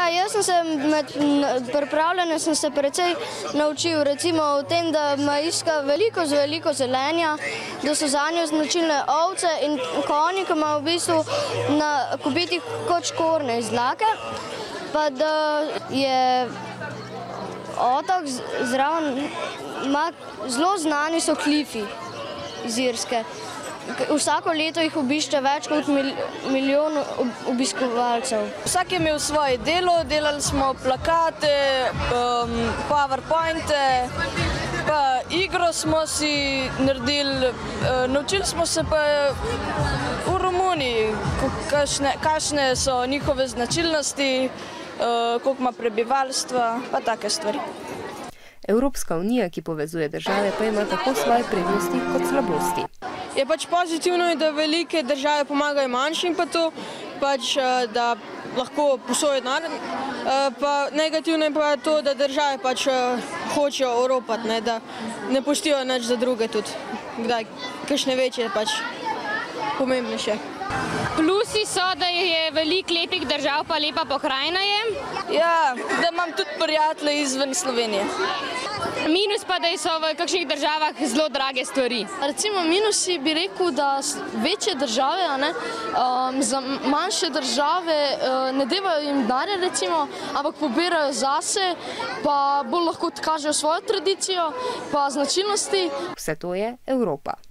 jaz sem se med pripravljanjem sem se precej naučil, recimo o tem, da ima Irska veliko zelenja, da so zanjo značilne ovce in konji, ki imajo v bistvu na kopitih kot škorne iz dlake, pa da je otok zraven, zelo znani so klifi iz Irske. Vsako leto jih obišče več kot milijon obiskovalcev. Vsak je imel svoje delo, delali smo plakate, powerpointe, pa igro smo si naredili, naučili smo se pa v Romuniji, kakšne so njihove značilnosti, koliko ima prebivalstva, pa take stvari. Evropska unija, ki povezuje države, pa ima tako svoje prednosti kot slabosti. Je pač pozitivno, da velike države pomagajo manjšim, pa to, pač, da lahko posojajo denar, pa negativno je pa to, da države pač hočejo oropati, da ne pustijo nič za druge tudi, kdaj, kakšne večje pač pomembnejše. Plusi so, da je veliko lepih držav, pa lepa pokrajina je. Ja, da imam tudi prijatelje izven Slovenije. Minus pa, da so v kakšnih državah zelo drage stvari. Recimo minusi bi rekel, da večje države, za manjše države ne dajo jim denarja, recimo, ampak pobirajo zase, pa bolj lahko kažejo svojo tradicijo, pa značilnosti. Vse to je Evropa.